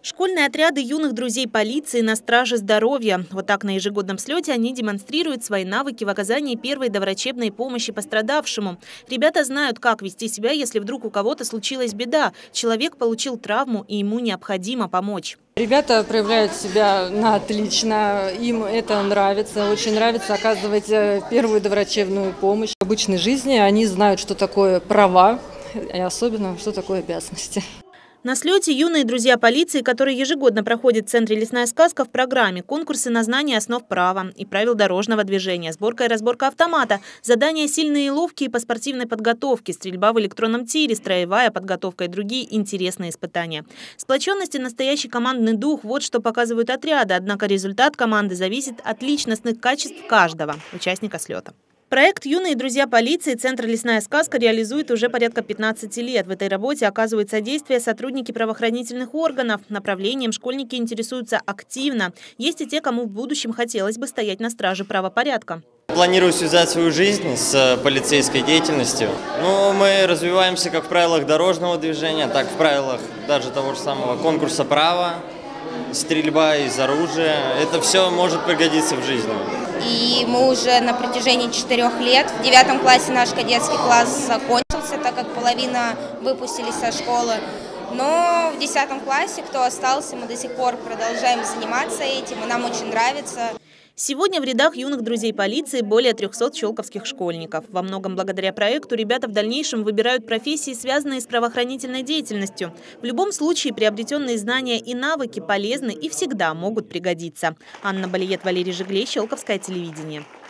Школьные отряды юных друзей полиции на страже здоровья. Вот так на ежегодном слете они демонстрируют свои навыки в оказании первой доврачебной помощи пострадавшему. Ребята знают, как вести себя, если вдруг у кого-то случилась беда. Человек получил травму, и ему необходимо помочь. Ребята проявляют себя на отлично, им это нравится, очень нравится оказывать первую доврачебную помощь. В обычной жизни они знают, что такое права, и особенно, что такое обязанности. На слете юные друзья полиции, которые ежегодно проходят в Центре «Лесная сказка» в программе конкурсы на знание основ права и правил дорожного движения, сборка и разборка автомата, задания сильные и ловкие по спортивной подготовке, стрельба в электронном тире, строевая подготовка и другие интересные испытания. Сплоченность и настоящий командный дух – вот что показывают отряды, однако результат команды зависит от личностных качеств каждого участника слета. Проект «Юные друзья полиции» Центр «Лесная сказка» реализует уже порядка 15 лет. В этой работе оказывают содействие сотрудники правоохранительных органов. Направлением школьники интересуются активно. Есть и те, кому в будущем хотелось бы стоять на страже правопорядка. Планирую связать свою жизнь с полицейской деятельностью. Мы развиваемся как в правилах дорожного движения, так и в правилах даже того же самого конкурса права, стрельба из оружия. Это все может пригодиться в жизни. И мы уже на протяжении 4 лет, в 9 классе наш кадетский класс закончился, так как половина выпустились со школы. Но в 10 классе, кто остался, мы до сих пор продолжаем заниматься этим, и нам очень нравится. Сегодня в рядах юных друзей полиции более 300 щелковских школьников. Во многом благодаря проекту ребята в дальнейшем выбирают профессии, связанные с правоохранительной деятельностью. В любом случае приобретенные знания и навыки полезны и всегда могут пригодиться. Анна Балиет, Валерий Жиглей, Щелковское телевидение.